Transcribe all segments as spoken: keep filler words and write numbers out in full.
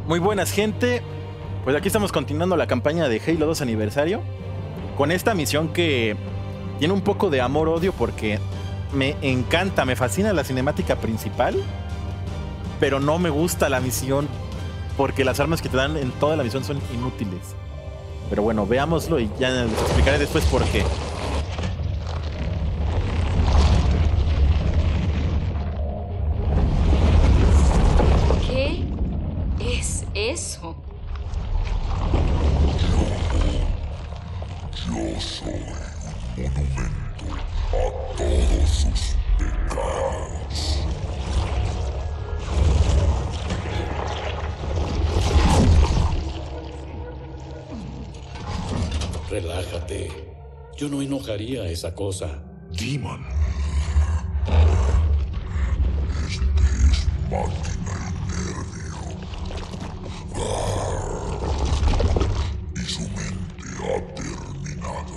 Muy buenas, gente. Pues aquí estamos continuando la campaña de Halo dos aniversario con esta misión que tiene un poco de amor-odio porque me encanta, me fascina la cinemática principal, pero no me gusta la misión porque las armas que te dan en toda la misión son inútiles. Pero bueno, veámoslo y ya les explicaré después por qué. ¿Qué es eso? Yo soy un monumento a todos sus pecados. Relájate. Yo no enojaría a esa cosa. Demon. Este es máquina y nervio. Y su mente ha terminado.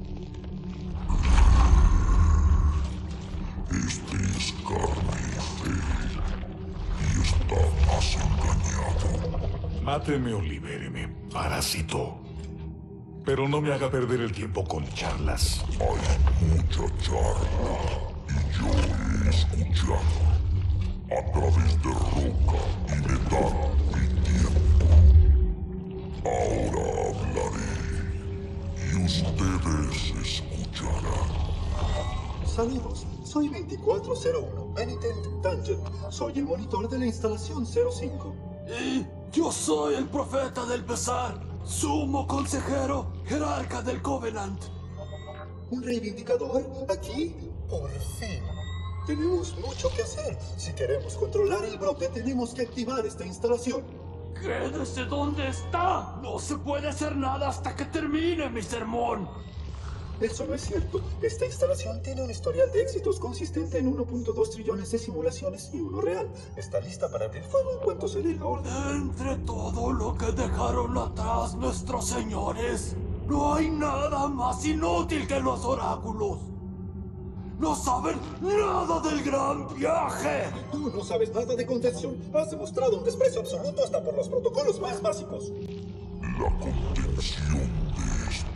Este es carne y fe. Y está más engañado. Máteme o libéreme, parásito. Pero no me haga perder el tiempo con charlas. Hay mucha charla y yo he escuchado a través de roca y metal y tiempo. Ahora hablaré y ustedes escucharán. Saludos, soy veinticuatro cero uno, Penitent Dungeon. Soy el monitor de la instalación cero cinco. Y yo soy el profeta del pesar, sumo consejero, jerarca del Covenant. ¿Un reivindicador aquí? Por fin. Tenemos mucho que hacer. Si queremos controlar el brote, tenemos que activar esta instalación. Quédese donde está. No se puede hacer nada hasta que termine mi sermón. Eso no es cierto. Esta instalación tiene un historial de éxitos consistente en uno punto dos trillones de simulaciones y uno real. Está lista para abrir fuego en cuanto se dé la orden. Entre todo lo que dejaron atrás nuestros señores, no hay nada más inútil que los oráculos. No saben nada del gran viaje. Tú no sabes nada de contención. Has demostrado un desprecio absoluto hasta por los protocolos más básicos. La contención de este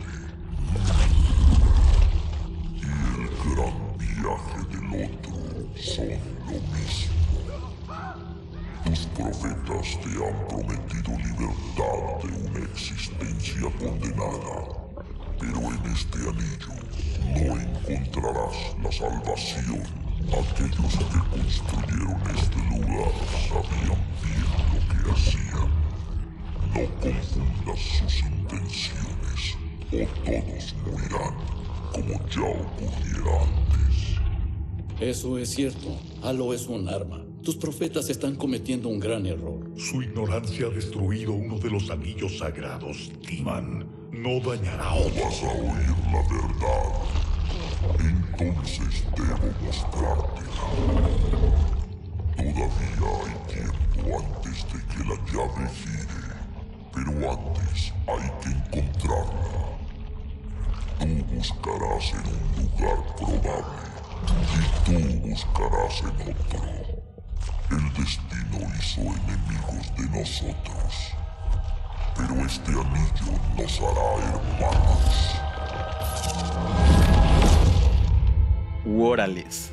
y el gran viaje del otro son lo mismo. Tus profetas te han prometido libertad de una existencia condenada, pero en este anillo no encontrarás la salvación. Aquellos que construyeron este lugar sabían bien lo que hacían. No confundas sus intenciones, o todos morirán, como ya ocurriera antes. Eso es cierto. Halo es un arma. Tus profetas están cometiendo un gran error. Su ignorancia ha destruido uno de los anillos sagrados, Timan. No dañará a otro. Vas a oír la verdad. Entonces debo mostrártela. Todavía hay tiempo antes de que la llave gire. Pero antes hay que encontrarla. Tú buscarás en un lugar probable. Y tú buscarás en otro. El destino hizo enemigos de nosotros. Pero este anillo nos hará hermanos. Órales.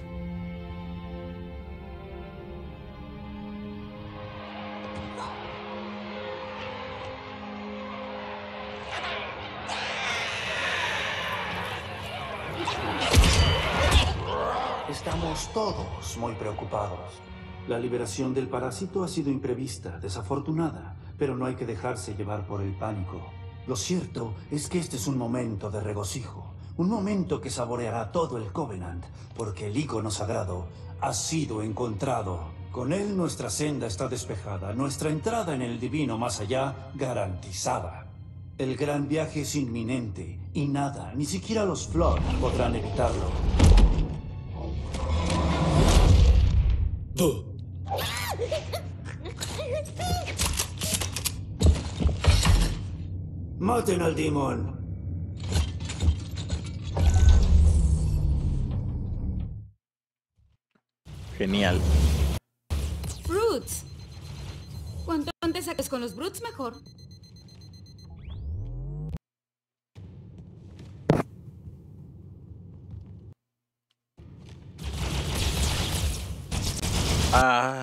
Estamos todos muy preocupados. La liberación del parásito ha sido imprevista, desafortunada, pero no hay que dejarse llevar por el pánico. Lo cierto es que este es un momento de regocijo, un momento que saboreará todo el Covenant, porque el ícono sagrado ha sido encontrado. Con él nuestra senda está despejada, nuestra entrada en el divino más allá garantizada. El gran viaje es inminente y nada, ni siquiera los Flood podrán evitarlo. ¡Buh! ¡Maten al Demon! Genial. Fruits. ¿Cuánto antes acabes con los Brutes mejor. Ah.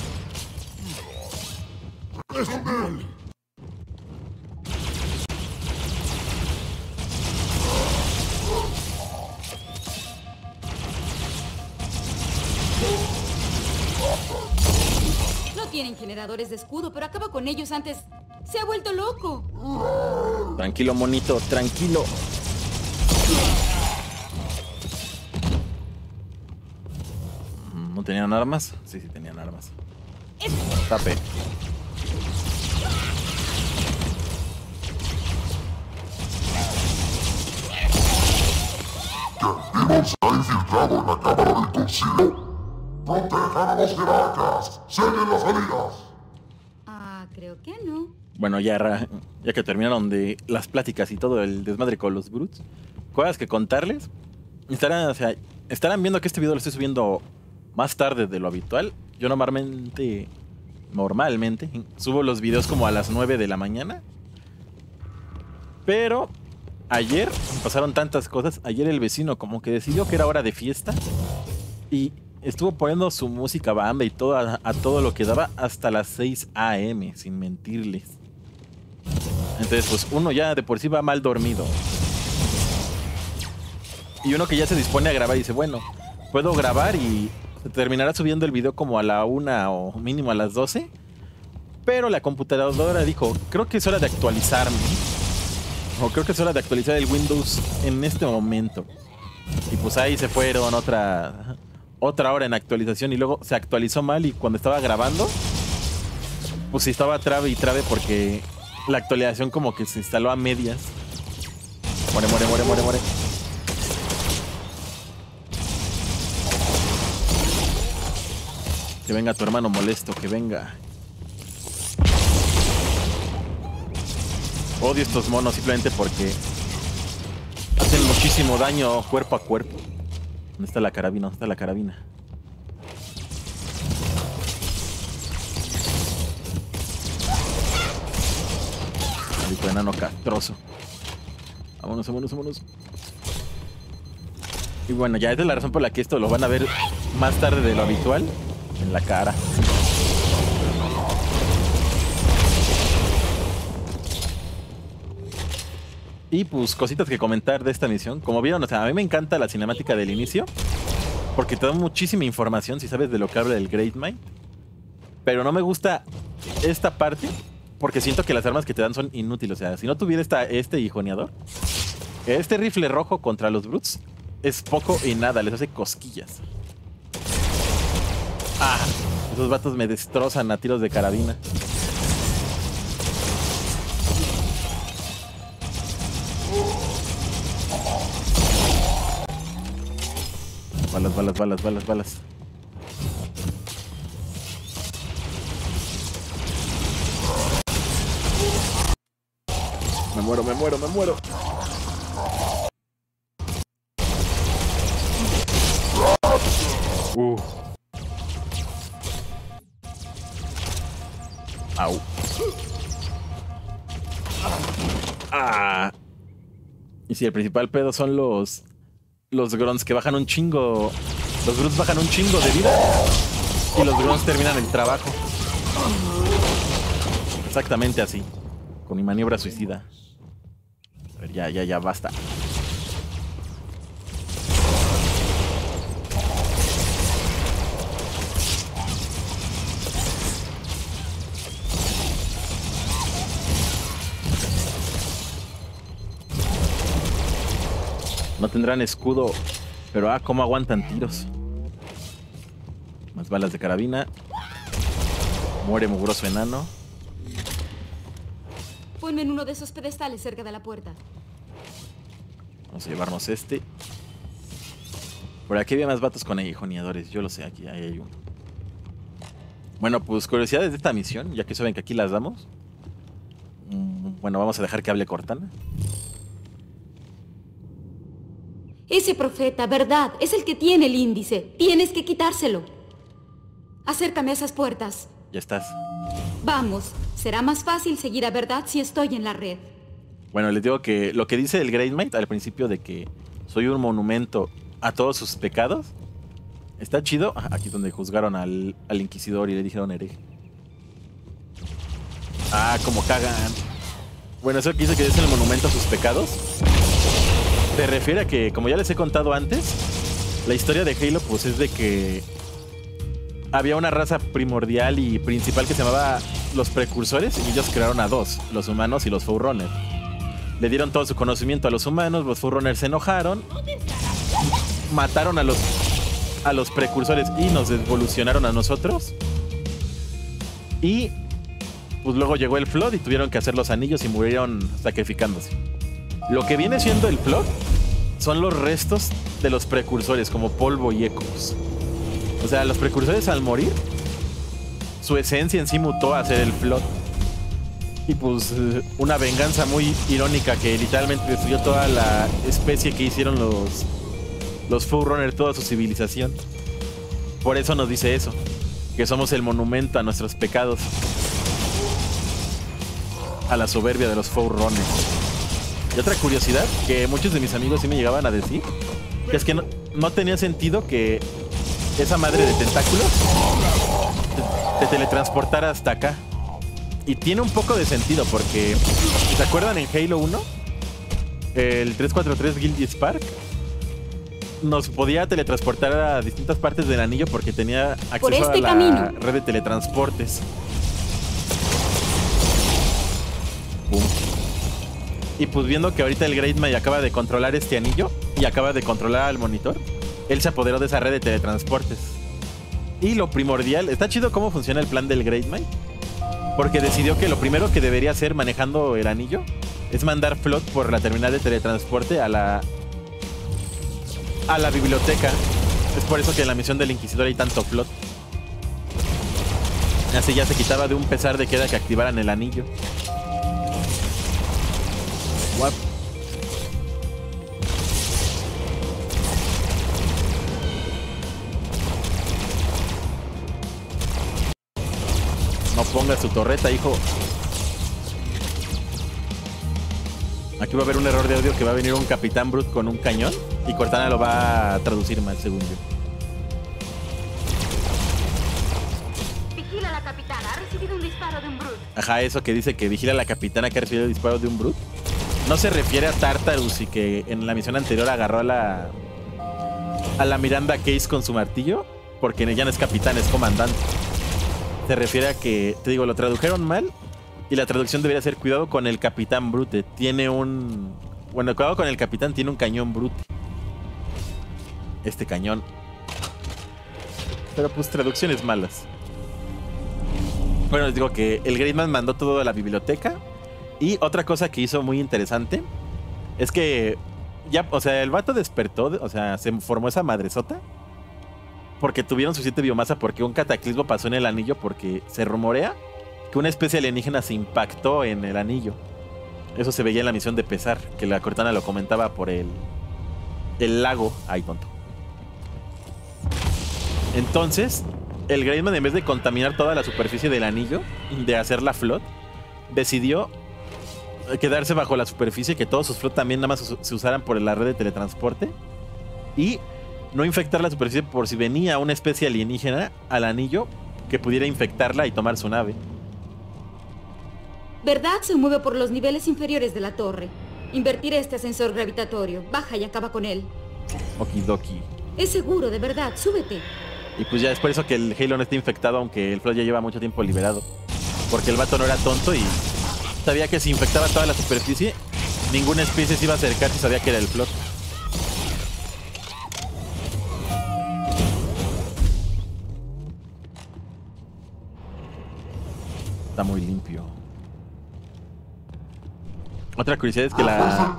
No tienen generadores de escudo, pero acaba con ellos antes. Se ha vuelto loco. Tranquilo, monito, tranquilo. ¿No tenían armas? Sí, sí tenían armas. Tape. Demon se ha infiltrado en la cámara del concilio. ¡Protejan a los jerarcas! ¡Cierren las salidas! Ah, creo que no. Bueno, ya, ya que terminaron de las pláticas y todo el desmadre con los Brutes, cosas que contarles. Estarán, o sea, estarán viendo que este video lo estoy subiendo más tarde de lo habitual. Yo normalmente, normalmente, subo los videos como a las nueve de la mañana. Pero ayer pasaron tantas cosas. Ayer el vecino como que decidió que era hora de fiesta y estuvo poniendo su música bamba y todo a, a todo lo que daba hasta las seis a eme, sin mentirles. Entonces, pues uno ya de por sí va mal dormido. Y uno que ya se dispone a grabar y dice, bueno, puedo grabar y terminará subiendo el video como a la una o mínimo a las doce. Pero la computadora dijo, creo que es hora de actualizarme. O creo que es hora de actualizar el Windows en este momento. Y pues ahí se fueron otra, otra hora en actualización y luego se actualizó mal y cuando estaba grabando, pues sí estaba trabe y trabe porque la actualización como que se instaló a medias. Muere, muere, muere, muere, muere. Que venga tu hermano molesto, que venga. Odio estos monos simplemente porque hacen muchísimo daño cuerpo a cuerpo. ¿Dónde está la carabina? ¿Dónde está la carabina? Maldito enano castroso. Vámonos, vámonos, vámonos. Y bueno, ya esta es la razón por la que esto lo van a ver más tarde de lo habitual. En la cara. Y pues cositas que comentar de esta misión. Como vieron, o sea, a mí me encanta la cinemática del inicio. Porque te da muchísima información si sabes de lo que habla el Great Might. Pero no me gusta esta parte porque siento que las armas que te dan son inútiles. O sea, si no tuviera esta, este hijoneador, este rifle rojo contra los Brutes es poco y nada, les hace cosquillas. Ah, esos vatos me destrozan a tiros de carabina. Balas, balas, balas, balas, balas. Me muero, me muero, me muero. Uh. Au. Ah. Y si el principal pedo son los los grunts que bajan un chingo. Los grunts bajan un chingo de vida y los grunts terminan el trabajo. Exactamente así. Con mi maniobra suicida. A ver, ya, ya, ya, basta. No tendrán escudo, pero ah, cómo aguantan tiros. Más balas de carabina. Muere mugroso enano. Ponme en uno de esos pedestales cerca de la puerta. Vamos a llevarnos este. Por aquí había más vatos con aguijoneadores. Yo lo sé, aquí ahí hay uno. Bueno, pues curiosidades de esta misión, ya que saben que aquí las damos. Bueno, vamos a dejar que hable Cortana. Ese profeta, ¿verdad? Es el que tiene el índice. Tienes que quitárselo. Acércame a esas puertas. Ya estás. Vamos, será más fácil seguir a Verdad si estoy en la red. Bueno, les digo que lo que dice el Great Might al principio de que soy un monumento a todos sus pecados, está chido. Aquí es donde juzgaron al, al inquisidor y le dijeron hereje. Ah, como cagan. Bueno, eso que dice que es el monumento a sus pecados se refiere a que, como ya les he contado antes, la historia de Halo pues es de que había una raza primordial y principal que se llamaba los precursores, y ellos crearon a dos, los humanos y los Forerunners. Le dieron todo su conocimiento a los humanos, los Forerunners se enojaron, mataron a los, a los precursores y nos evolucionaron a nosotros. Y pues luego llegó el Flood y tuvieron que hacer los anillos y murieron sacrificándose. Lo que viene siendo el Flood son los restos de los precursores, como polvo y ecos. O sea, los precursores al morir, su esencia en sí mutó a ser el Flood. Y pues una venganza muy irónica que literalmente destruyó toda la especie que hicieron los, los Forerunners, toda su civilización. Por eso nos dice eso, que somos el monumento a nuestros pecados, a la soberbia de los Forerunners. Y otra curiosidad que muchos de mis amigos sí me llegaban a decir, que es que no, no tenía sentido que esa madre de tentáculos te, te teletransportara hasta acá. Y tiene un poco de sentido porque, ¿se acuerdan en Halo uno? El trescientos cuarenta y tres Guilty Spark nos podía teletransportar a distintas partes del anillo porque tenía acceso Por este a la camino. red de teletransportes. Pum. Y pues viendo que ahorita el Great Might acaba de controlar este anillo y acaba de controlar al monitor, él se apoderó de esa red de teletransportes. Y lo primordial, está chido cómo funciona el plan del Great Might, porque decidió que lo primero que debería hacer manejando el anillo es mandar Flood por la terminal de teletransporte a la a la biblioteca. Es por eso que en la misión del Inquisidor hay tanto Flood. Así ya se quitaba de un pesar de que era que activaran el anillo. What? No ponga su torreta, hijo. Aquí va a haber un error de audio que va a venir un Capitán Brute con un cañón y Cortana lo va a traducir mal, según yo. Vigila a la capitana, ha recibido un disparo de un Brute. Ajá, eso que dice que vigila a la capitana que ha recibido el disparo de un Brute. No se refiere a Tartarus y que en la misión anterior agarró a la a la Miranda Case con su martillo, porque ya no es capitán, es comandante. Se refiere a que, te digo, lo tradujeron mal y la traducción debería ser cuidado con el Capitán Brute. Tiene un... Bueno, cuidado con el capitán, tiene un cañón Brute. Este cañón. Pero pues traducciones malas. Bueno, les digo que el Great Might mandó todo a la biblioteca. Y otra cosa que hizo muy interesante es que ya, o sea, el vato despertó, o sea, se formó esa madresota porque tuvieron suficiente biomasa, porque un cataclismo pasó en el anillo, porque se rumorea que una especie alienígena se impactó en el anillo. Eso se veía en la misión de Pesar, que la Cortana lo comentaba por el el lago. Ay, tonto. Entonces, el Great Might, en vez de contaminar toda la superficie del anillo, de hacer la Flood, decidió quedarse bajo la superficie, que todos sus Flood también nada más se usaran por la red de teletransporte y no infectar la superficie por si venía una especie alienígena al anillo que pudiera infectarla y tomar su nave. Verdad se mueve por los niveles inferiores de la torre. Invertiré este ascensor gravitatorio. Baja y acaba con él. Okidoki. Es seguro, de verdad. Súbete. Y pues ya es por eso que el Halo no está infectado, aunque el Flood ya lleva mucho tiempo liberado. Porque el vato no era tonto y sabía que si infectaba toda la superficie, ninguna especie se iba a acercar si sabía que era el Flood. Está muy limpio. Otra curiosidad es que la...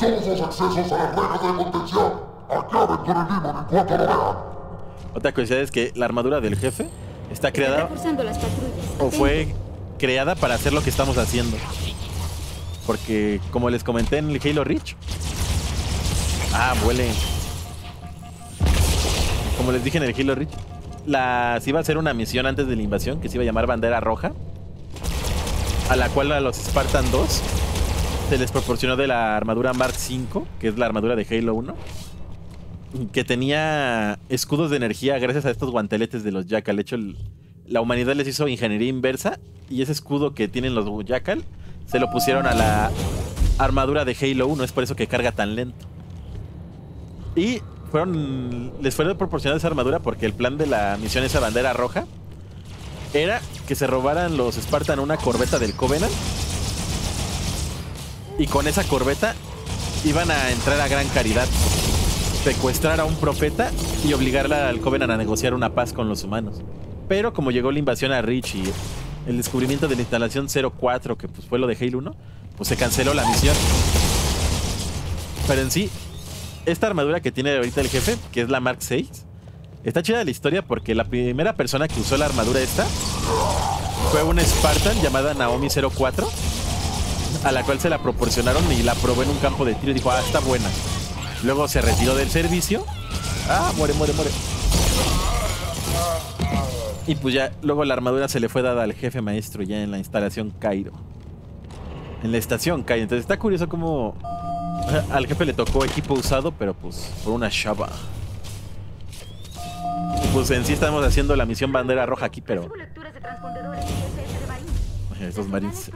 Otra curiosidad es que la armadura del jefe está creada... Reforzando las patrullas. O fue creada para hacer lo que estamos haciendo. Porque, como les comenté en el Halo Reach... Ah, huele. Como les dije en el Halo Reach, la... se iba a hacer una misión antes de la invasión que se iba a llamar Bandera Roja. a la cual a los Spartan dos se les proporcionó de la armadura Mark cinco, que es la armadura de Halo uno, que tenía escudos de energía gracias a estos guanteletes de los Jackal. De hecho, el, la humanidad les hizo ingeniería inversa y ese escudo que tienen los Jackal se lo pusieron a la armadura de Halo uno. Es por eso que carga tan lento. Y fueron les fue proporcionada esa armadura porque el plan de la misión esa bandera roja era que se robaran los Spartan una corbeta del Covenant. Y con esa corbeta iban a entrar a Gran Caridad, secuestrar a un profeta y obligarla al Covenant a negociar una paz con los humanos. Pero como llegó la invasión a Reach y el descubrimiento de la instalación cero cuatro, que pues fue lo de Halo uno, pues se canceló la misión. Pero en sí, esta armadura que tiene ahorita el jefe, que es la Mark seis, está chida la historia porque la primera persona que usó la armadura esta fue una Spartan llamada Naomi cero cuatro, a la cual se la proporcionaron y la probó en un campo de tiro y dijo, ah, está buena. Luego se retiró del servicio. Ah, muere, muere, muere. Y pues ya, luego la armadura se le fue dada al jefe maestro ya en la instalación Cairo. En la estación Cairo. Entonces está curioso cómo al jefe le tocó equipo usado, pero pues por una chava. Y pues en sí estamos haciendo la misión bandera roja aquí, pero... Estos marines...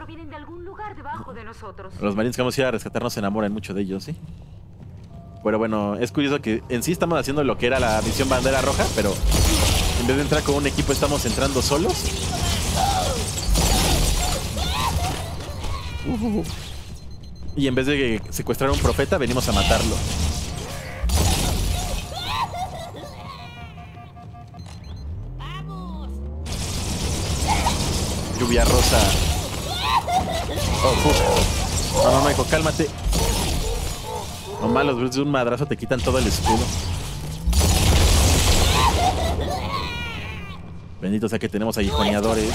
Los marines que vamos a ir a rescatar se enamoran mucho de ellos, ¿sí? Pero bueno, es curioso que en sí estamos haciendo lo que era la misión bandera roja, pero en vez de entrar con un equipo estamos entrando solos. Uh, y en vez de secuestrar a un profeta, venimos a matarlo. Lluvia rosa. Oh, fuck. No, no, no, hijo, cálmate. Nomás los brutes de un madrazo te quitan todo el escudo. Bendito sea que tenemos aguijoneadores.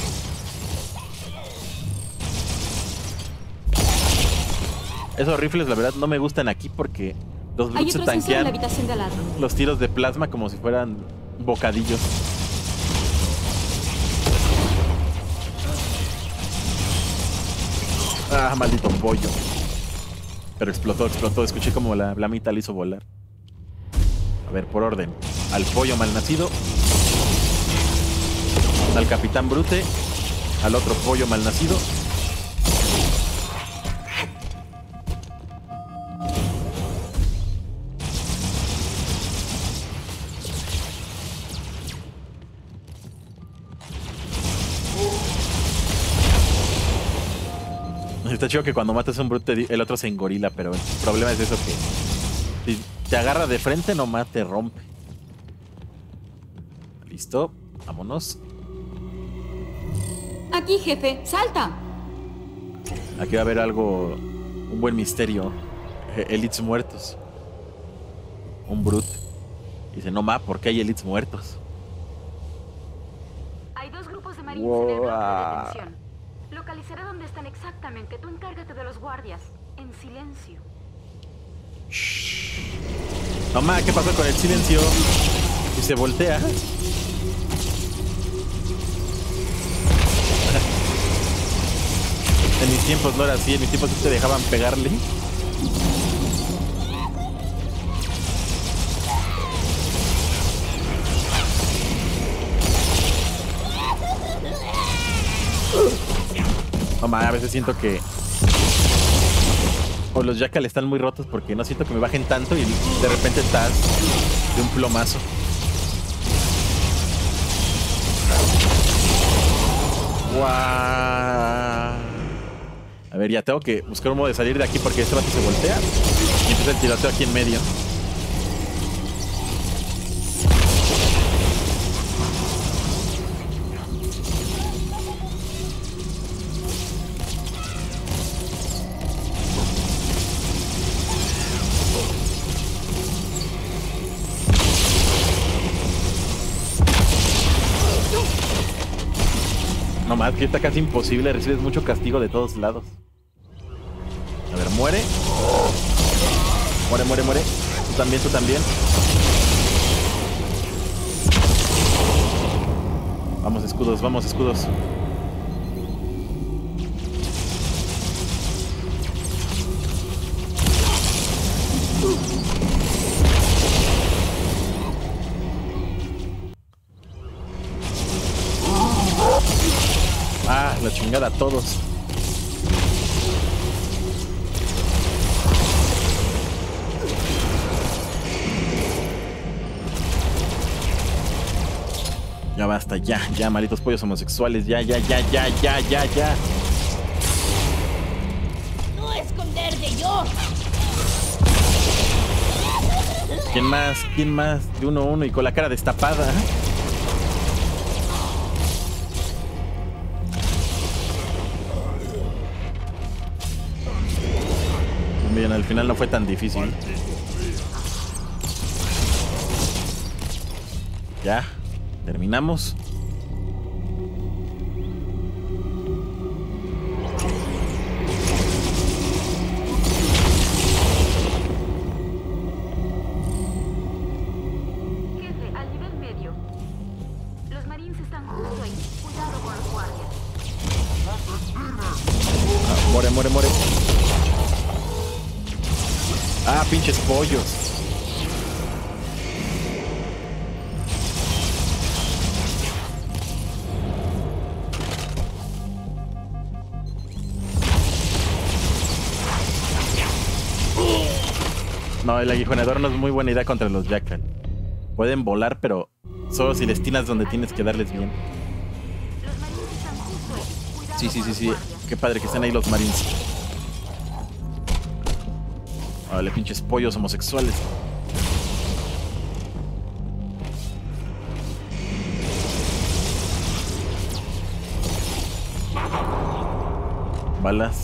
Esos rifles, la verdad, no me gustan aquí porque los brutes se tanquean los tiros de plasma como si fueran bocadillos. Ah, maldito pollo. Pero explotó, explotó. Escuché como la blamita le hizo volar. A ver, por orden. Al pollo malnacido. Al capitán Brute. Al otro pollo malnacido. Está chido que cuando matas a un brute el otro se engorila, pero el problema es eso, que si te agarra de frente nomás te rompe. Listo, vámonos. Aquí, jefe, salta. Aquí va a haber algo, un buen misterio. Elites muertos. Un brute. Dice, no ma, ¿por qué hay elites muertos? Hay dos grupos de marines wow. en el bloque de detención. Localizaré dónde están exactamente. Tú encárgate de los guardias. En silencio. Shh. Mamá, ¿qué pasó con el silencio? Y se voltea. En mis tiempos no era así. En mis tiempos te dejaban pegarle. Mamá, a veces siento que o los Jackal están muy rotos porque no siento que me bajen tanto y de repente estás de un plomazo. Wow. A ver, ya tengo que buscar un modo de salir de aquí porque este vato se voltea y empieza el tiroteo aquí en medio. No más, que está casi imposible, recibes mucho castigo de todos lados. A ver, muere. Muere, muere, muere. Tú también, tú también. Vamos, escudos, vamos, escudos. Ah, la chingada a todos. Ya basta, ya, ya, malditos pollos homosexuales, ya, ya, ya, ya, ya, ya, ya. No esconder de yo. ¿Quién más? ¿Quién más? De uno a uno y con la cara destapada. Bien, al final no fue tan difícil. Ya, terminamos. Jefe, al nivel medio. Los marines están justo ahí. Cuidado con los guardias. Ah, muere, muere, muere. Ah, pinches pollos. No, el aguijonador no es muy buena idea contra los Jackal. Pueden volar, pero solo si les tinas donde tienes que darles bien. Sí, sí, sí, sí. Qué padre que estén ahí los marines. Vale, pinches pollos homosexuales. Balas.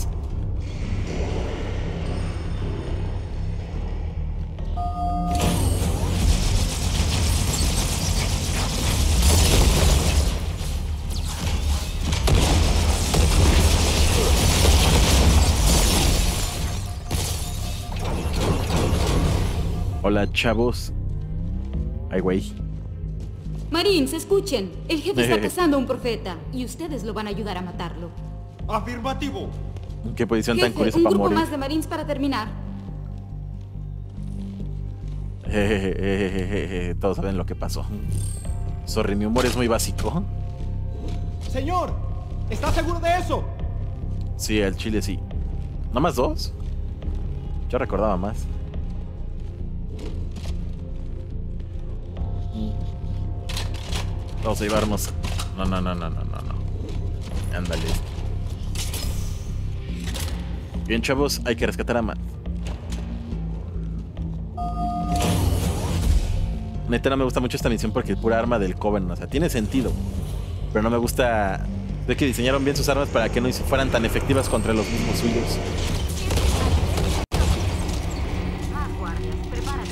Hola, chavos. Ay, güey. Marines, escuchen. El jefe está cazando a un profeta y ustedes lo van a ayudar a matarlo. Afirmativo. Qué posición Jefe, tan curiosa un para grupo morir. más de marines para terminar. Jejejejeje, todos saben lo que pasó. Sorry, mi humor es muy básico. Señor, ¿está seguro de eso? Sí, el chile sí. ¿No más dos? Yo recordaba más. Vamos a llevarnos. No, no, no, no, no, no, no. Ándale. Bien, chavos, hay que rescatar a Matt. Neta, no me gusta mucho esta misión porque es pura arma del Covenant. O sea, tiene sentido. Pero no me gusta. Sé que diseñaron bien sus armas para que no fueran tan efectivas contra los mismos suyos. Más guardias, prepárate.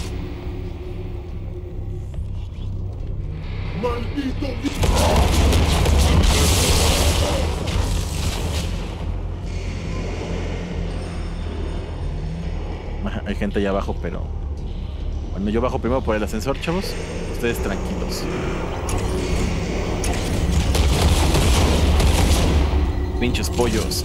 ¡Maldito! Hay gente allá abajo, pero... Bueno, yo bajo primero por el ascensor, chavos. Ustedes tranquilos. Pinches pollos.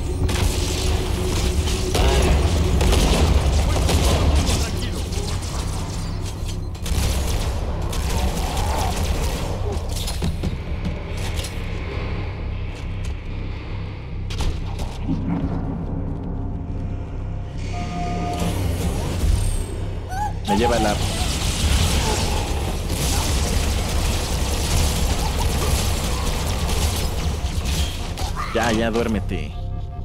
Me lleva el ar. Ya, ya, duérmete.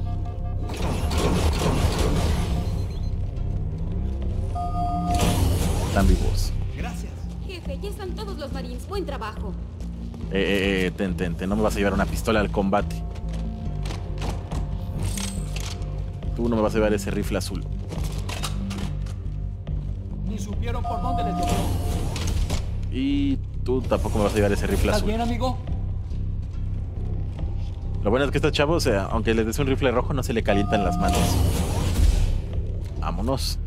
Están vivos. Gracias. Jefe, ya están todos los marines. Buen trabajo. Eh, eh, eh, ten, ten, ten. No me vas a llevar una pistola al combate. Tú no me vas a llevar ese rifle azul. Ni supieron por dónde les llovió. Y tú tampoco me vas a llevar ese rifle ¿Estás azul. bien, amigo? Lo bueno es que estos chavos, o sea, aunque les des un rifle rojo, no se le calientan las manos. Vámonos.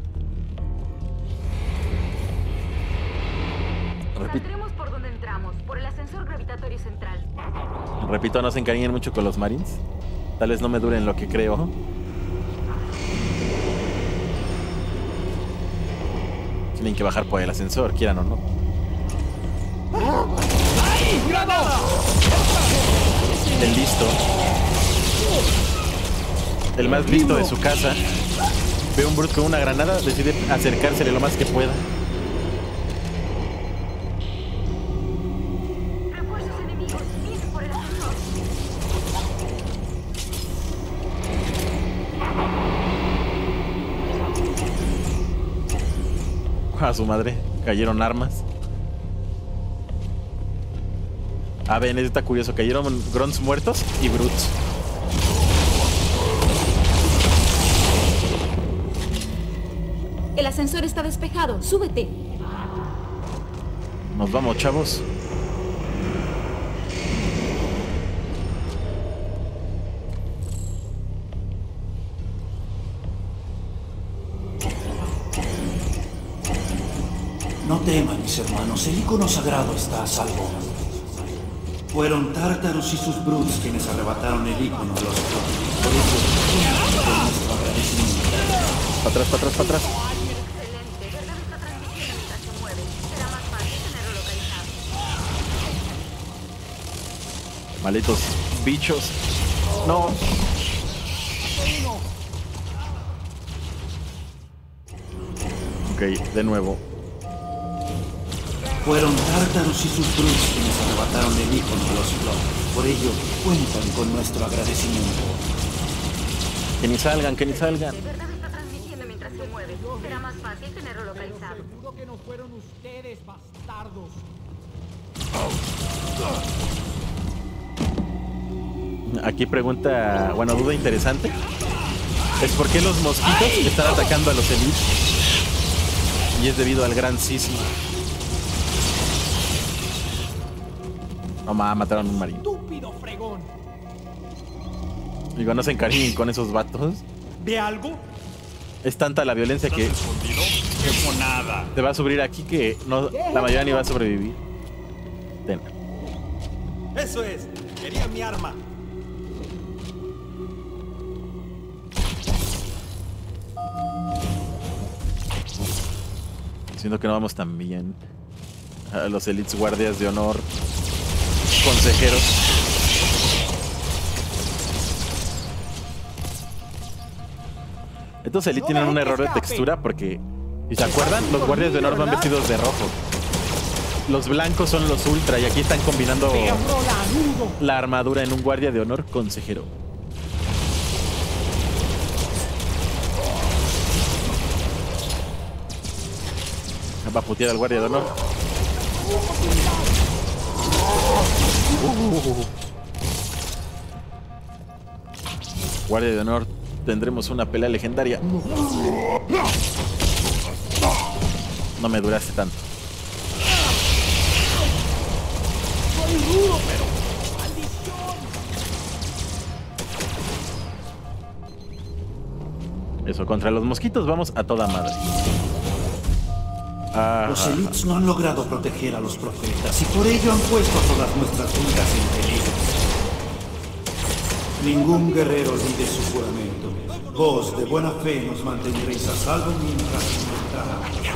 Repito, Saldremos por donde entramos, por el ascensor gravitatorio central. repito, no se encariñen mucho con los Marines. Tal vez no me duren lo que creo. Tienen que bajar por el ascensor, quieran o no. ¡Ay! ¡Granada! Estén listo. el más listo de su casa, ve un Brute con una granada, decide acercársele lo más que pueda. Refuerzos enemigos, vienen por el ascensor. A su madre, cayeron armas. A ver, está curioso, cayeron grunts muertos y brutes. El ascensor está despejado, súbete. Nos vamos, chavos. No teman, mis hermanos, el icono sagrado está a salvo. Fueron Tártaros y sus brutes quienes arrebataron el icono de los propios. Por eso, con nuestro agradecimiento. Para atrás, para atrás, para atrás. Excelente, ¿verdad? Está transmitiendo mientras se mueve. Será más fácil tenerlo localizado. Malditos bichos. No. Ok, de nuevo. Fueron Tártaros y sus brutes quienes arrebataron el icono de los Flood. Por ello, cuentan con nuestro agradecimiento. Que ni salgan, que ni salgan. De verdad está transmitiendo mientras se mueve. Será más fácil tenerlo localizado. Seguro que no fueron ustedes, bastardos. Aquí pregunta, bueno, duda interesante. Es por qué los mosquitos están atacando a los elites. Y es debido al gran sismo. No mames, mataron a un marino. Estúpido fregón. Digo, no se encariñen con esos vatos. ¿Ve algo? Es tanta la violencia que escondido? ¡Qué monada! te va a subir aquí que no, la mayoría ni va a sobrevivir. Ten. Eso es. Quería mi arma. Siento que no vamos tan bien. A los elites guardias de honor, consejeros. Estos elites tienen un error de textura porque, si se acuerdan, los guardias de honor van vestidos de rojo. Los blancos son los ultra y aquí están combinando la armadura en un guardia de honor consejero. Va a putear al guardia de honor. Uh. Guardia de honor, tendremos una pelea legendaria. No me duraste tanto. Eso, contra los mosquitos vamos a toda madre. Ajá. Los elites no han logrado proteger a los profetas y por ello han puesto todas nuestras vidas en peligro. Ningún guerrero olvide su juramento. Vos, de buena fe, nos mantendréis a salvo mientras intentamos.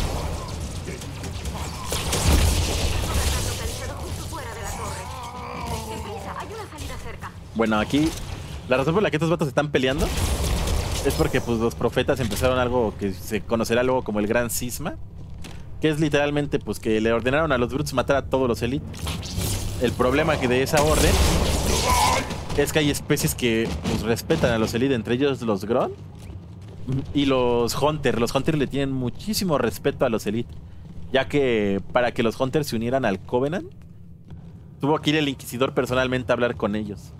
Bueno, aquí la razón por la que estos vatos están peleando es porque pues los profetas empezaron algo que se conocerá luego como el Gran Cisma, que es literalmente pues que le ordenaron a los brutes matar a todos los elites. El problema que de esa orden es que hay especies que pues, respetan a los elites, entre ellos los Grunt y los Hunter. Los Hunter le tienen muchísimo respeto a los elites, ya que para que los Hunters se unieran al Covenant tuvo que ir el Inquisidor personalmente a hablar con ellos.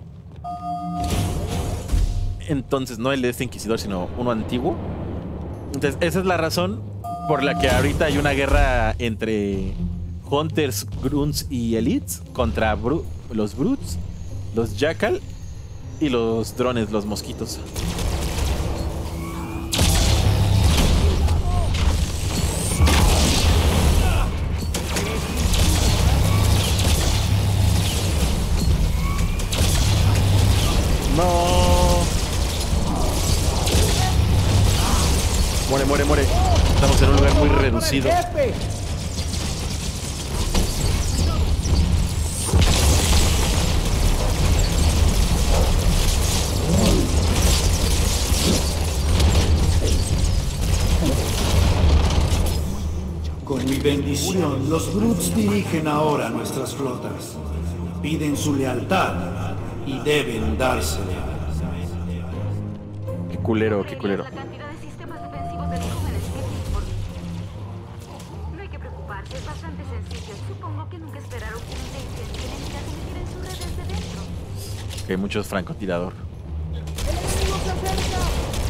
Entonces, no el de este Inquisidor, sino uno antiguo. Entonces, esa es la razón por la que ahorita hay una guerra entre Hunters, Grunts y Elites contra Bru los Brutes, los Jackal y los drones, los mosquitos. No. Muere, muere, muere. Estamos en un lugar muy reducido. bendición, los Brutes dirigen ahora nuestras flotas. Piden su lealtad y deben dársela. Qué culero, qué culero. La cantidad de sistemas defensivos del Covenant que tiene por mí. No hay que preocuparse, es bastante sencillo. Supongo que nunca esperaron que una inteligencia enemiga se metiera en sus redes de dentro. Que hay muchos francotirador. ¡El enemigo se acerca!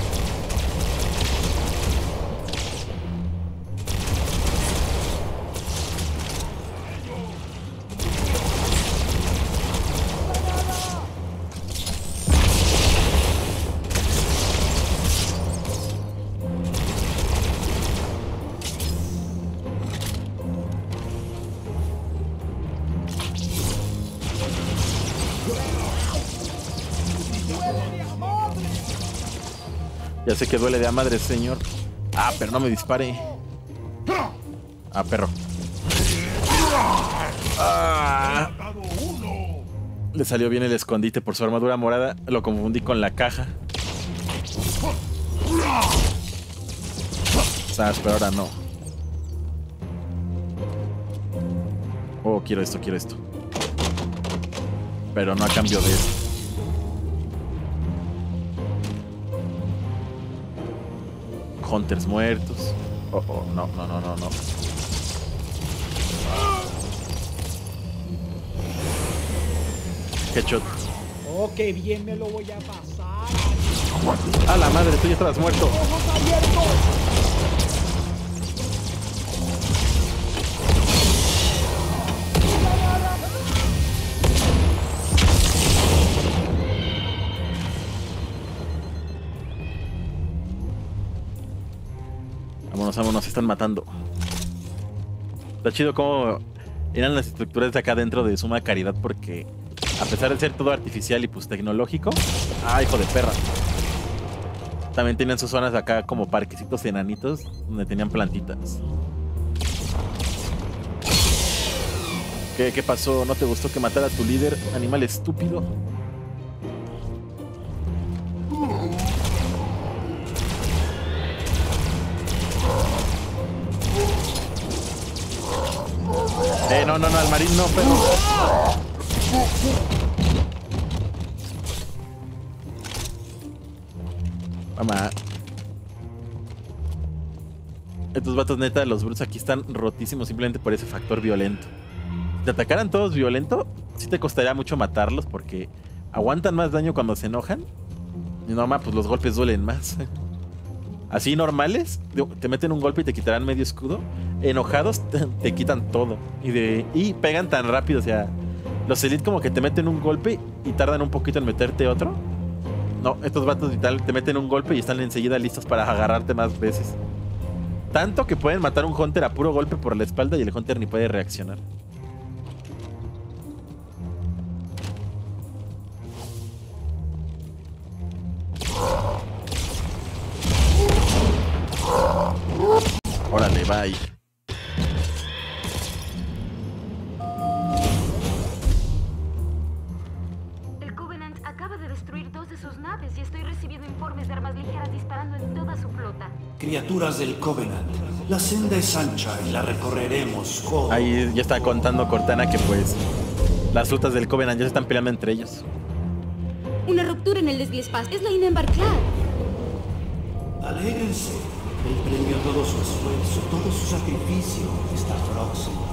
Ya sé que duele de a madre, señor. Ah, pero no me dispare. Ah, perro. Ah. Le salió bien el escondite por su armadura morada. Lo confundí con la caja. Sabes, pero ahora no. Oh, quiero esto, quiero esto. Pero no a cambio de esto. Hunters muertos. Oh, oh, no, no, no, no, no. Headshot. Oh, qué bien me lo voy a pasar. A la madre, tú ya estabas muerto. ¡Ojos abiertos! Vámonos, vámonos, se están matando. Está chido cómo eran las estructuras de acá dentro de Suma Caridad, porque a pesar de ser todo artificial y pues tecnológico, ah, hijo de perra, también tenían sus zonas acá como parquecitos enanitos donde tenían plantitas. ¿Qué, qué pasó? ¿No te gustó que matara a tu líder, animal estúpido? Eh, no, no, no, al marín no, perro. Mamá. Estos vatos neta, los Brutes aquí están rotísimos simplemente por ese factor violento. Si te atacaran todos violento, sí te costaría mucho matarlos porque aguantan más daño cuando se enojan. Y no, ma, pues los golpes duelen más. Así normales, te meten un golpe y te quitarán medio escudo. Enojados te, te quitan todo. Y, de, y pegan tan rápido, o sea, los Elite como que te meten un golpe y tardan un poquito en meterte otro. No, estos vatos y tal te meten un golpe y están enseguida listos para agarrarte más veces. Tanto que pueden matar a un Hunter a puro golpe por la espalda y el Hunter ni puede reaccionar. Órale, bye. El Covenant acaba de destruir dos de sus naves y estoy recibiendo informes de armas ligeras disparando en toda su flota. Criaturas del Covenant, la senda es ancha y la recorreremos codo. Ahí ya está contando Cortana que pues las flotas del Covenant ya se están peleando entre ellos. Una ruptura en el desvío-espacio es la inembarcada. Alégrense. El premio a todo su esfuerzo, todo su sacrificio está próximo.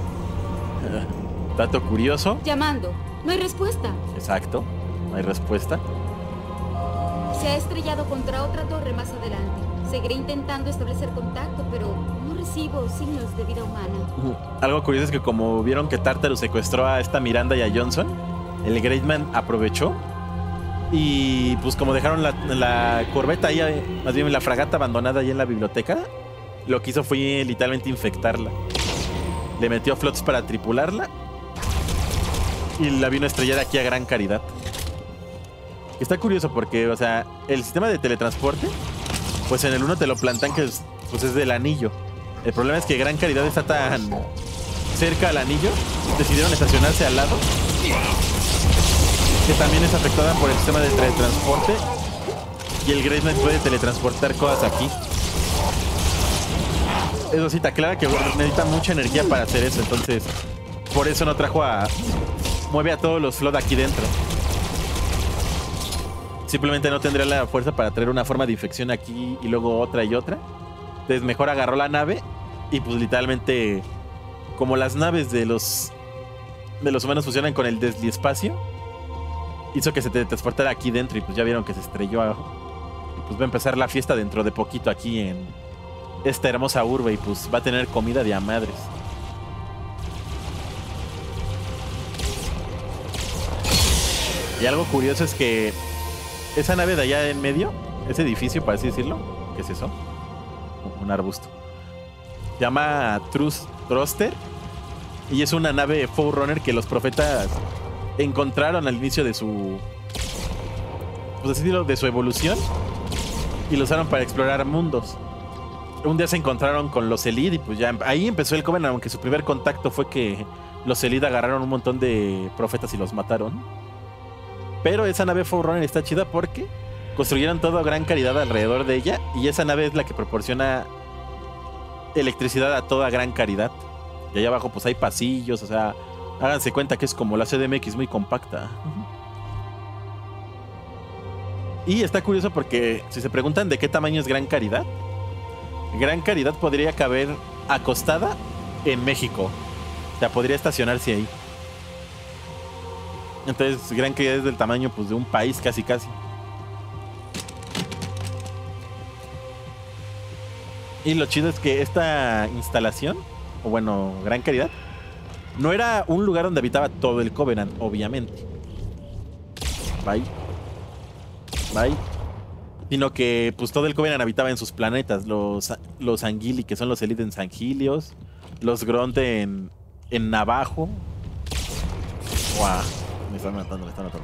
Dato curioso. Llamando. No hay respuesta. Exacto. No hay respuesta. Se ha estrellado contra otra torre más adelante. Seguiré intentando establecer contacto, pero no recibo signos de vida humana. Algo curioso es que como vieron que Tartarus secuestró a esta Miranda y a Johnson, el Greatman aprovechó. Y pues como dejaron la, la corbeta ahí, más bien la fragata abandonada ahí en la biblioteca, lo que hizo fue literalmente infectarla. Le metió flots para tripularla y la vino a estrellar aquí a Gran Caridad. Está curioso porque, o sea, el sistema de teletransporte, pues en el uno te lo plantan que es, pues es del anillo. El problema es que Gran Caridad está tan cerca al anillo, decidieron estacionarse al lado, que también es afectada por el sistema de teletransporte, y el Greatman puede teletransportar cosas aquí. Eso sí, te aclara que necesita mucha energía para hacer eso. Entonces, por eso no trajo a... Mueve a todos los Flood aquí dentro. Simplemente no tendría la fuerza para traer una forma de infección aquí y luego otra y otra. Entonces mejor agarró la nave y pues literalmente, como las naves de los de los humanos funcionan con el desliespacio, hizo que se te transportara aquí dentro y pues ya vieron que se estrelló. Y pues va a empezar la fiesta dentro de poquito aquí en esta hermosa urbe y pues va a tener comida de a madres. Y algo curioso es que esa nave de allá en medio, ese edificio, por así decirlo, ¿qué es eso? Un arbusto. Se llama Trus, Thruster y es una nave Forerunner que los profetas encontraron al inicio de su, pues así decirlo, de su evolución y lo usaron para explorar mundos. Un día se encontraron con los Elite y pues ya ahí empezó el Covenant, aunque su primer contacto fue que los Elite agarraron un montón de profetas y los mataron. Pero esa nave Forerunner está chida porque construyeron toda gran caridad alrededor de ella y esa nave es la que proporciona electricidad a toda gran caridad. Y allá abajo pues hay pasillos, o sea, háganse cuenta que es como la C D M X, muy compacta. Y está curioso porque si se preguntan de qué tamaño es gran caridad, gran caridad podría caber acostada en México. O sea, podría estacionarse ahí. Entonces, gran caridad es del tamaño pues de un país casi casi. Y lo chido es que esta instalación, o bueno, gran caridad, no era un lugar donde habitaba todo el Covenant, obviamente. Bye. Bye. Sino que pues todo el Covenant habitaba en sus planetas. Los, los Angili, que son los Elite en Sangilios. Los Gronte en, en Navajo. Wow. Me están matando, me están matando.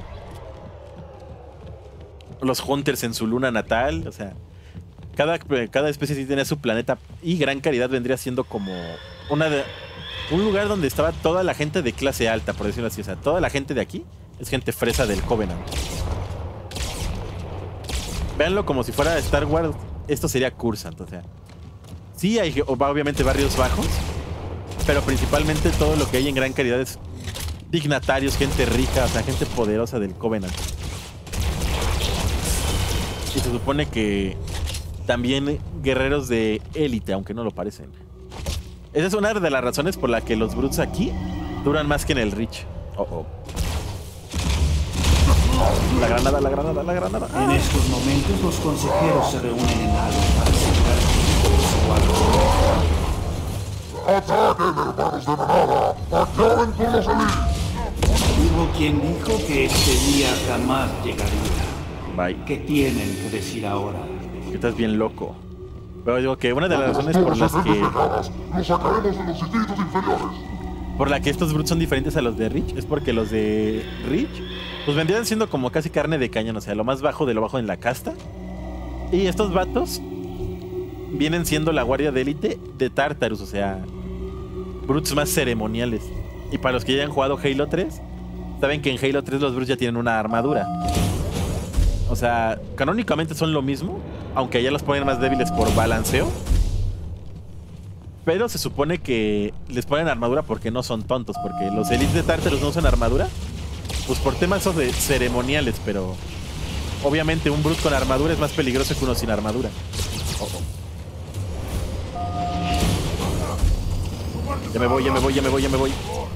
Los Hunters en su luna natal. O sea, cada, cada especie sí tenía su planeta. Y gran caridad vendría siendo como una de, un lugar donde estaba toda la gente de clase alta, por decirlo así. O sea, toda la gente de aquí es gente fresa del Covenant. Véanlo como si fuera Star Wars. Esto sería Cursant, o sea, sí hay obviamente barrios bajos, pero principalmente todo lo que hay en gran caridad es dignatarios, gente rica, o sea, gente poderosa del Covenant. Y se supone que también guerreros de élite, aunque no lo parecen. Esa es una de las razones por la que los Brutes aquí duran más que en el Reach. Oh, oh. La granada, la granada, la granada. En estos momentos los consejeros se reúnen en algo para asegurar que ¡Ataquen, hermanos de manada! ¡Acaben con los Elite! Hubo quien dijo que este día jamás llegaría. Bye. ¿Qué tienen que decir ahora? Que estás bien loco. Pero digo que una de las razones por las que... ¡Los sacaremos de los distritos inferiores! Por la que estos Brutes son diferentes a los de Reach es porque los de Reach pues vendrían siendo como casi carne de cañón, o sea, lo más bajo de lo bajo en la casta. Y estos vatos vienen siendo la guardia de élite de Tartarus, o sea, Brutes más ceremoniales. Y para los que ya hayan jugado Halo tres, saben que en Halo tres los Brutes ya tienen una armadura. O sea, canónicamente son lo mismo, aunque allá los ponen más débiles por balanceo. Pero se supone que les ponen armadura porque no son tontos, porque los Elites de Tartarus no usan armadura, pues por temas esos de ceremoniales, pero obviamente un Brute con armadura es más peligroso que uno sin armadura. Oh, oh. Ya me voy, ya me voy, ya me voy, ya me voy.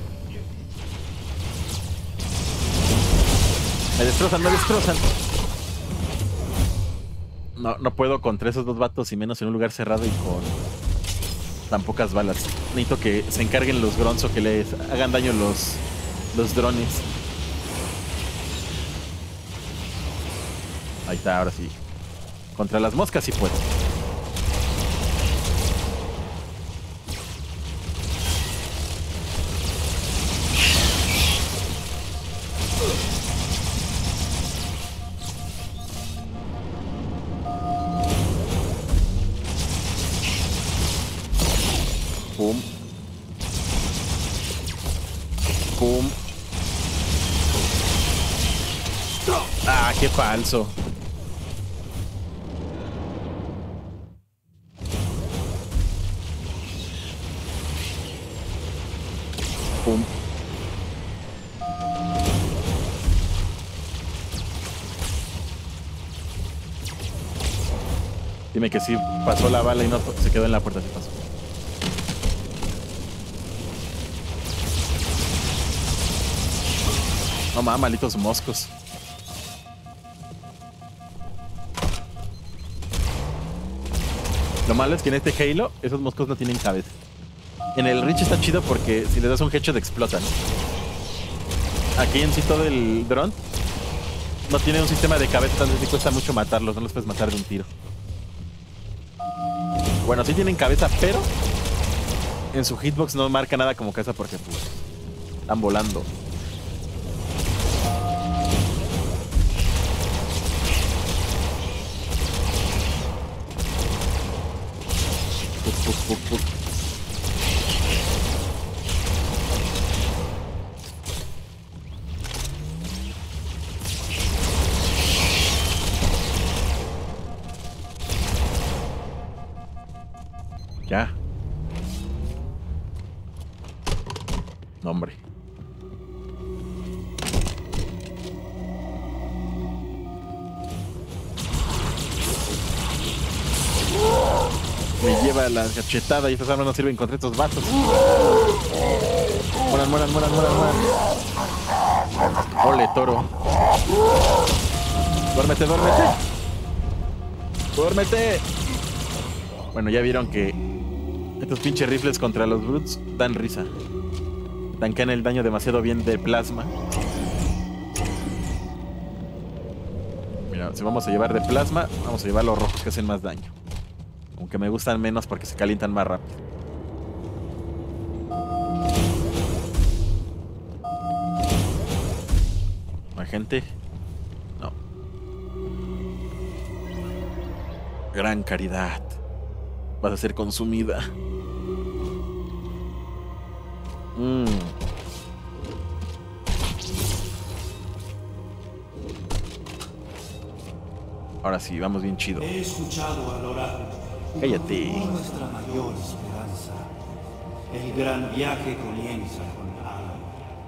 Me destrozan, me destrozan. No, no puedo contra esos dos vatos y menos en un lugar cerrado y con tan pocas balas. Necesito que se encarguen los Grunts o que les hagan daño los, los drones. Ahí está, ahora sí. Contra las moscas sí puedo. Pum. Pum. Ah, qué falso. Pum. Dime que sí pasó la bala y no se quedó en la puerta, sí pasó. No mames, malitos moscos. Lo malo es que en este Halo esos moscos no tienen cabeza. En el Reach está chido porque si le das un headshot explotan. Aquí en sí todo el dron no tiene un sistema de cabeza, entonces sí cuesta mucho matarlos, no los puedes matar de un tiro. Bueno, sí tienen cabeza, pero en su hitbox no marca nada como cabeza porque pues, están volando. Puf, puf, puf, puf. Ya. No, hombre. Me lleva la cachetada y estas armas no sirven contra estos vatos. Mueran, mueran, mueran, mueran, mueran. Ole, toro. Duérmete, duérmete. Duérmete. Bueno, ya vieron que estos pinches rifles contra los brutes dan risa. Tanquean el daño demasiado bien de plasma. Mira, si vamos a llevar de plasma, vamos a llevar los rojos que hacen más daño. Aunque me gustan menos porque se calientan más rápido. ¿No hay gente? No. Gran caridad. Vas a ser consumida. Mm. Ahora sí, vamos bien chido. He escuchado al oráculo. Cállate. Nuestra mayor esperanza. El gran viaje comienza con Alan.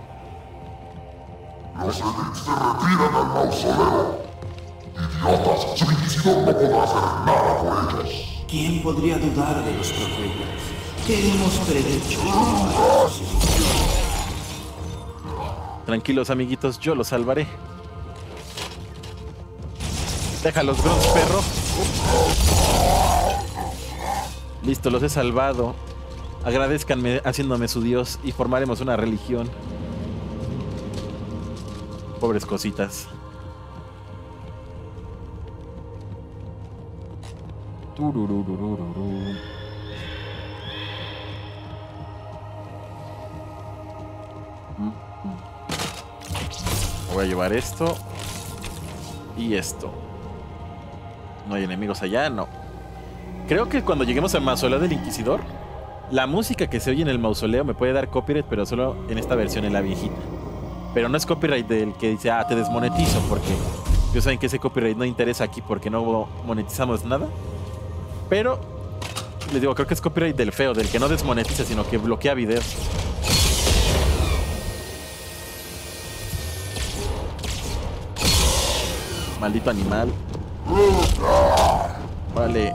Los Elite se retiran al mausoleo. Idiotas, su inquisidor no podrá hacer nada por ellos. ¿Quién podría dudar de los profetas? ¿Qué hemos predicho? Tranquilos, amiguitos, yo los salvaré. Déjalos, grunts, perro. Listo, los he salvado. Agradézcanme haciéndome su dios y formaremos una religión. Pobres cositas. Turururururu. Voy a llevar esto y esto. ¿No hay enemigos allá? No. Creo que cuando lleguemos al mausoleo del Inquisidor, la música que se oye en el mausoleo me puede dar copyright, pero solo en esta versión, en la viejita. Pero no es copyright del que dice, ah, te desmonetizo, porque yo saben que ese copyright no interesa aquí porque no monetizamos nada. Pero, les digo, creo que es copyright del feo, del que no desmonetiza, sino que bloquea videos. Maldito animal. Vale.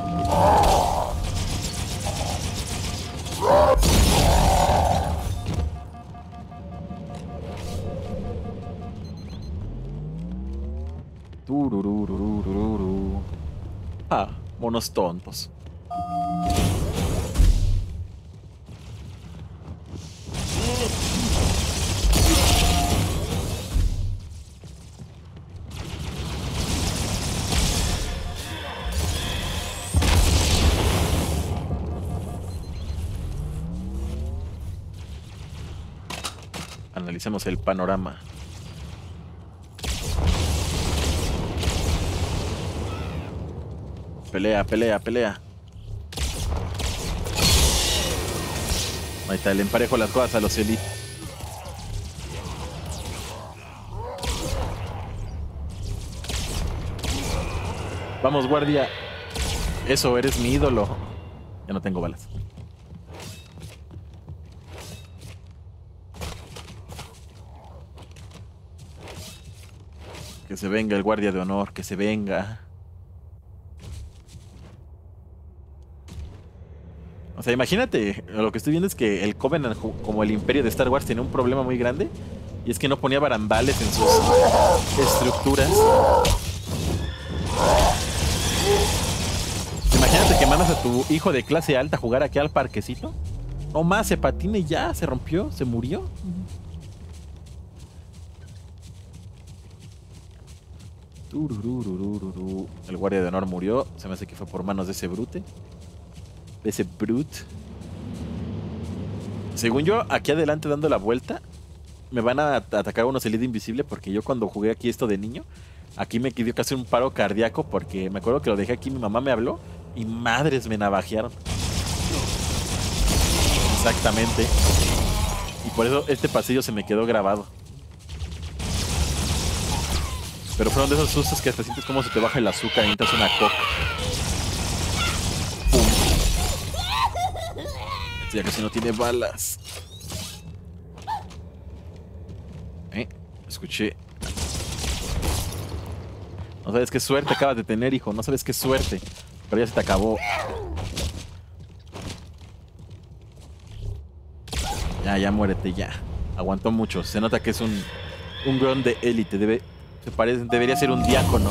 Tururururururu. Ah, monos tontos. Analicemos el panorama. Pelea, pelea, pelea. Ahí está, le emparejo las cosas a los Elite. Vamos, guardia. Eso, eres mi ídolo. Ya no tengo balas. Que se venga el guardia de honor, que se venga. O sea, imagínate, lo que estoy viendo es que el Covenant, como el imperio de Star Wars, tenía un problema muy grande. Y es que no ponía barandales en sus estructuras. Imagínate que mandas a tu hijo de clase alta a jugar aquí al parquecito. No más, se patina y ya, se rompió, se murió. El guardia de honor murió. Se me hace que fue por manos de ese brute. De ese brute. Según yo, aquí adelante dando la vuelta, me van a atacar unos elite invisible. Porque yo cuando jugué aquí esto de niño, aquí me dio casi un paro cardíaco. Porque me acuerdo que lo dejé aquí, mi mamá me habló y madres me navajearon. Exactamente. Y por eso este pasillo se me quedó grabado. Pero fueron de esos sustos que hasta sientes como se te baja el azúcar y entras una coca. ¡Pum! Este ya casi no tiene balas. ¿Eh? Escuché. No sabes qué suerte acabas de tener, hijo. No sabes qué suerte. Pero ya se te acabó. Ya, ya muérete, ya. Aguantó mucho. Se nota que es un, un Grunt de élite. Debe... Se parece, debería ser un diácono.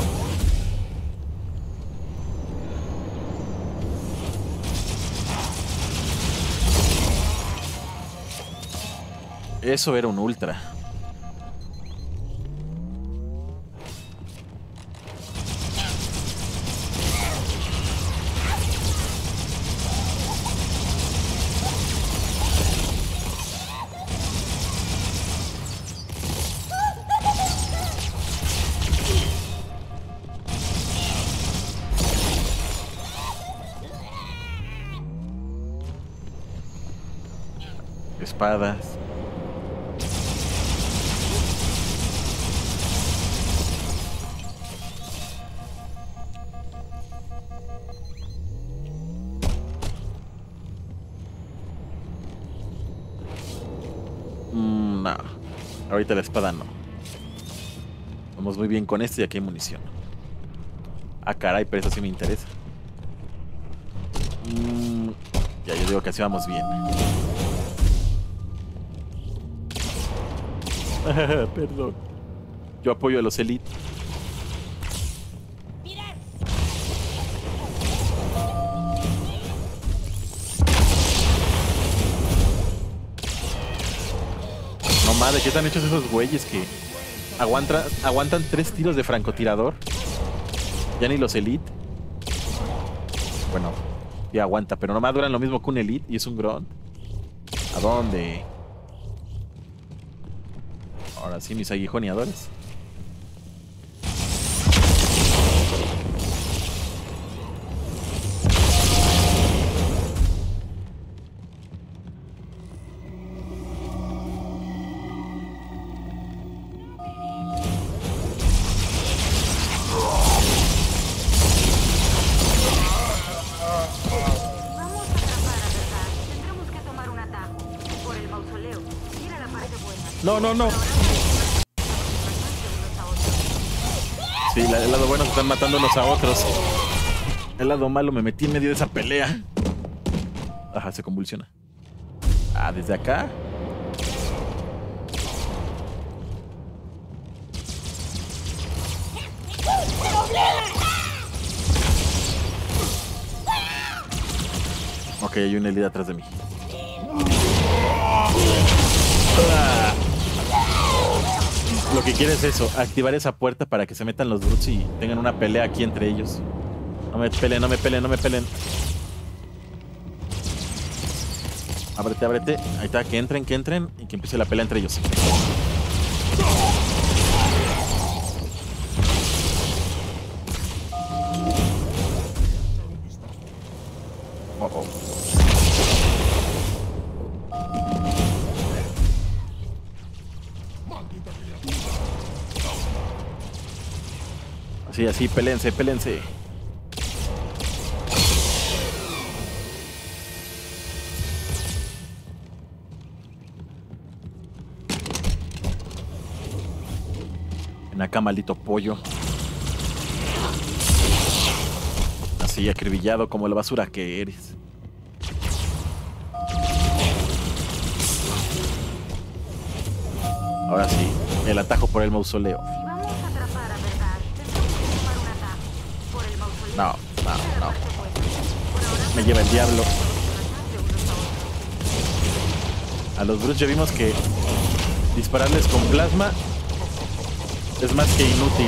Eso era un ultra. Espadas. Mm, no. Ahorita la espada no. Vamos muy bien con esto y aquí hay munición. Ah, caray, pero eso sí me interesa. Mm, ya, yo digo que así vamos bien. Perdón. Yo apoyo a los Elite. No madre, ¿qué están hechos esos güeyes que aguantan, aguantan tres tiros de francotirador? Ya ni los Elite. Bueno, sí aguanta, pero nomás duran lo mismo que un Elite y es un Grunt. ¿A dónde? Ahora sí, mis aguijoneadores. No, no, no. Sí, la, el lado bueno se están matando unos a otros. El lado malo me metí en medio de esa pelea. Ajá, se convulsiona. Ah, desde acá. Ok, hay un Elite atrás de mí. Ah. Lo que quiere es eso, activar esa puerta para que se metan los brutes y tengan una pelea aquí entre ellos. No me peleen, no me peleen, no me peleen. Ábrete, ábrete. Ahí está, que entren, que entren y que empiece la pelea entre ellos. Oh, oh. Así, así, pélense, pélense. Ven acá, maldito pollo. Así, acribillado como la basura que eres. Ahora sí, el atajo por el mausoleo. Si vamos a atrapar a Verdad, tendremos que tomar un ataque por el mausoleo. No, no, no. Me lleva el diablo. A los Brutes ya vimos que dispararles con plasma es más que inútil.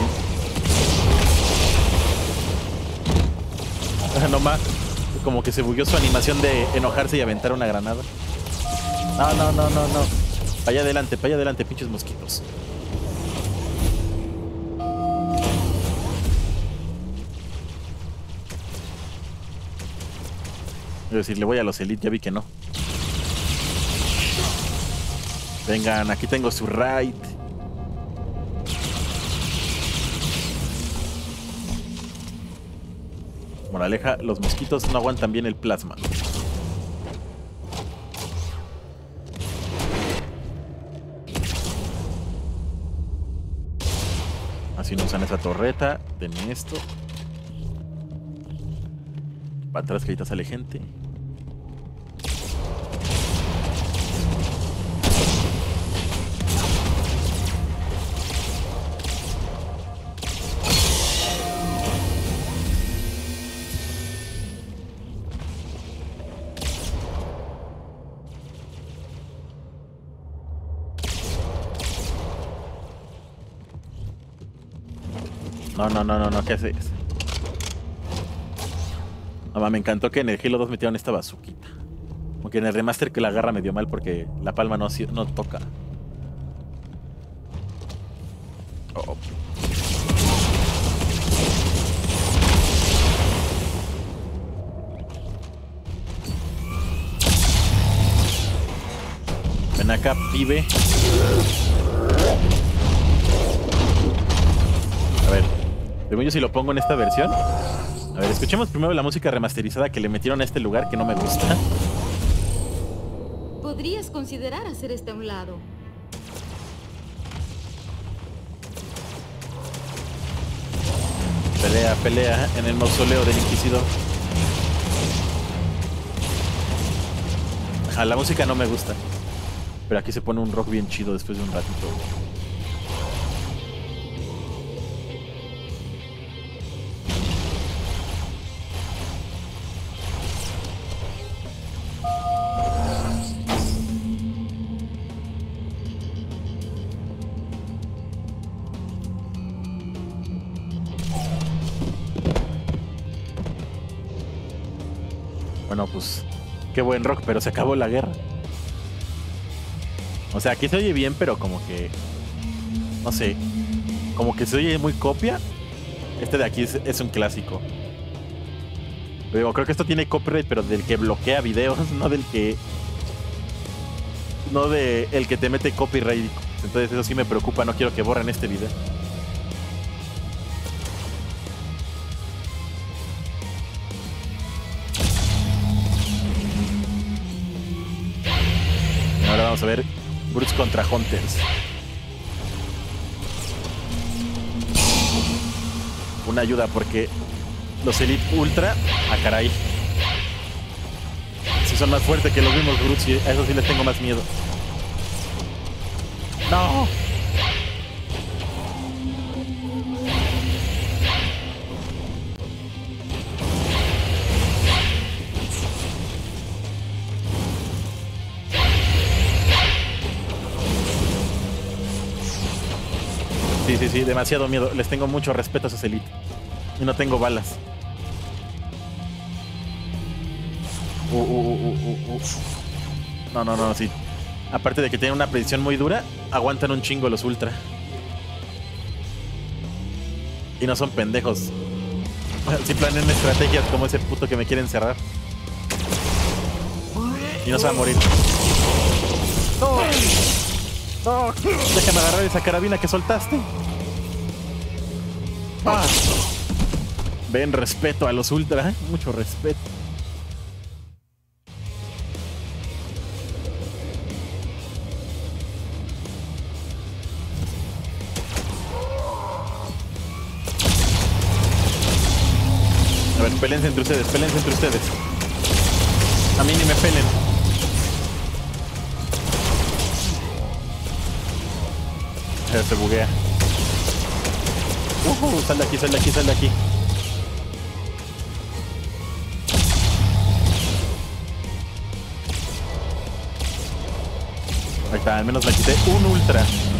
No más, como que se bugueó su animación de enojarse y aventar una granada. No, no, no, no, no. Para allá adelante, para allá adelante, pinches mosquitos. Es decir, le voy a los Elite, ya vi que no. Vengan, aquí tengo su raid. Moraleja, los mosquitos no aguantan bien el plasma. Así no usan esa torreta. Denme esto. Para atrás que ahorita sale gente. No, no, no, no, no, ¿qué haces? No, me encantó que en el Halo dos metieron esta bazuquita. Aunque en el remaster que la agarra me dio mal porque la palma no, no toca. Oh. Ven acá, pibe. A ver, según yo si lo pongo en esta versión. A ver, escuchemos primero la música remasterizada que le metieron a este lugar que no me gusta. Podrías considerar hacer este a un lado. Pelea, pelea en el mausoleo del Inquisidor. Ajá, la música no me gusta. Pero aquí se pone un rock bien chido después de un ratito. Bueno, pues qué buen rock, pero se acabó la guerra. O sea, aquí se oye bien, pero como que... No sé. Como que se oye muy copia. Este de aquí es, es un clásico. Pero creo que esto tiene copyright, pero del que bloquea videos, no del que... No de el que te mete copyright. Entonces eso sí me preocupa, no quiero que borren este video. Y ahora vamos a ver Brutes contra Hunters. Una ayuda porque los Elite Ultra, ah caray, si son más fuertes que los mismos Brutes, y a eso sí les tengo más miedo. No. Sí, sí, sí, demasiado miedo. Les tengo mucho respeto a esos Elite. Y no tengo balas. Uh, uh, uh, uh, uh. No, no, no, sí. Aparte de que tienen una predicción muy dura, aguantan un chingo los Ultra. Y no son pendejos. Sí planean estrategias como ese puto que me quiere encerrar. Y no se va a morir. ¡No! ¡No! Déjame agarrar esa carabina que soltaste. ¡Ah! Ven, respeto a los Ultra, ¿eh? Mucho respeto. ver, pélense entre ustedes, pélense entre ustedes. A mí ni me pelen. Eh, se buguea. Uh, sal de aquí, sal de aquí, sal de aquí. Ahí está, al menos me quité un ultra.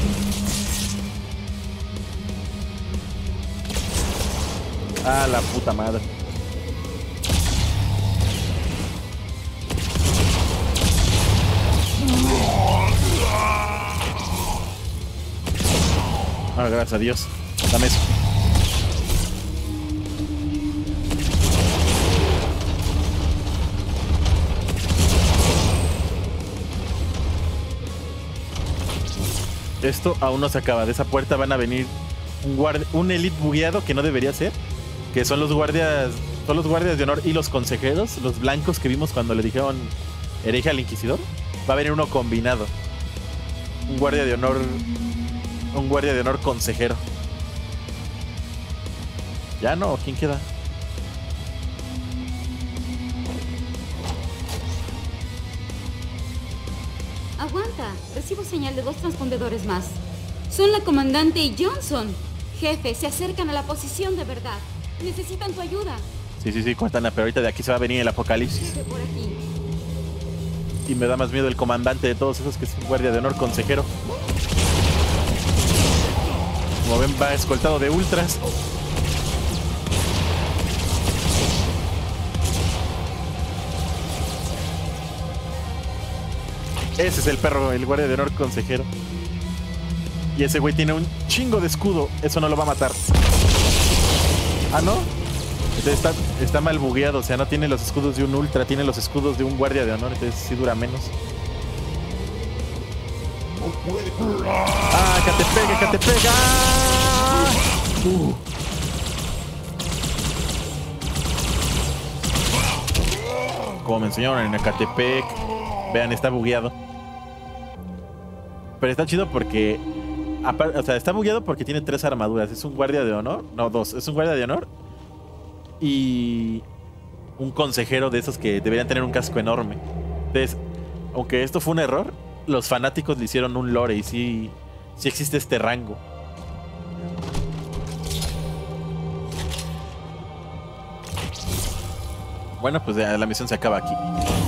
Ah, la puta madre. Ah, gracias a Dios. Dame eso. Esto aún no se acaba. De esa puerta van a venir un, guardia, un elite bugueado que no debería ser. Que son los guardias. Son los guardias de honor y los consejeros. Los blancos que vimos cuando le dijeron hereje al inquisidor. Va a venir uno combinado. Un guardia de honor. Un guardia de honor consejero. Ya no, ¿quién queda? Aguanta, recibo señal de dos transpondedores más. Son la comandante y Johnson. Jefe, se acercan a la posición de verdad. Necesitan tu ayuda. Sí, sí, sí, Cortana, pero ahorita de aquí se va a venir el apocalipsis. Jefe, por aquí. Y me da más miedo el comandante de todos esos, que es un guardia de honor consejero. Como ven, va escoltado de ultras. Ese es el perro, el guardia de honor consejero. Y ese güey tiene un chingo de escudo. Eso no lo va a matar. Ah, ¿no? Entonces está, está mal bugueado. O sea, no tiene los escudos de un ultra. Tiene los escudos de un guardia de honor. Entonces sí dura menos. ¡Ah, que te pegue, que te pega! Uh. Como me enseñaron en Ecatepec. Vean, está bugueado. Pero está chido porque... O sea, está bugueado porque tiene tres armaduras. Es un guardia de honor. No, dos. Es un guardia de honor. Y... un consejero de esos que deberían tener un casco enorme. Entonces, aunque esto fue un error, los fanáticos le hicieron un lore y sí... sí existe este rango. Bueno, pues ya la misión se acaba aquí.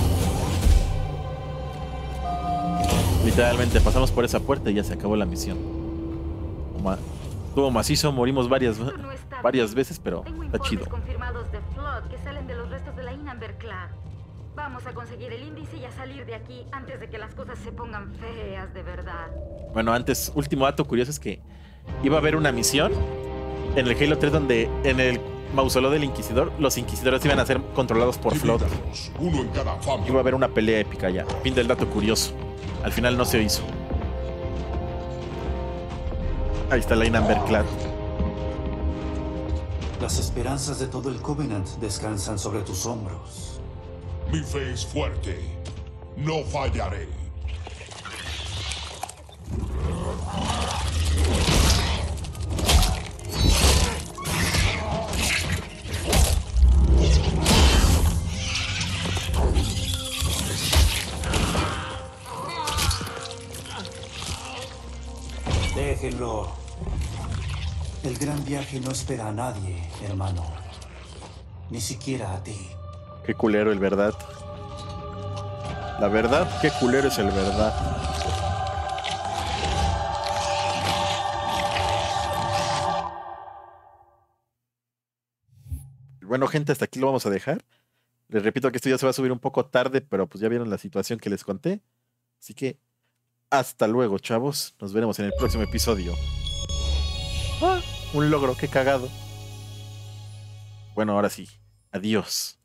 Literalmente pasamos por esa puerta y ya se acabó la misión. Estuvo macizo, morimos varias, no varias veces, pero Tengo está chido. confirmados de Flood que salen de los restos de la Inamber Clad. Vamos a conseguir el índice y a salir de aquí antes de que las cosas se pongan feas de verdad. Bueno, antes, último dato curioso es que iba a haber una misión en el Halo tres donde en el mausoleo del Inquisidor los Inquisidores iban a ser controlados por Flood. Uno en cada familia. Iba a haber una pelea épica ya. Fin del dato curioso. Al final no se hizo. Ahí está la Inamber Clad. Las esperanzas de todo el Covenant descansan sobre tus hombros. Mi fe es fuerte. No fallaré. Déjenlo. El gran viaje no espera a nadie, hermano. Ni siquiera a ti. Qué culero el verdad. La verdad, qué culero es el verdad. Bueno, gente, hasta aquí lo vamos a dejar. Les repito que esto ya se va a subir un poco tarde, pero pues ya vieron la situación que les conté. Así que hasta luego, chavos. Nos veremos en el próximo episodio. Ah, un logro, qué cagado. Bueno, ahora sí. Adiós.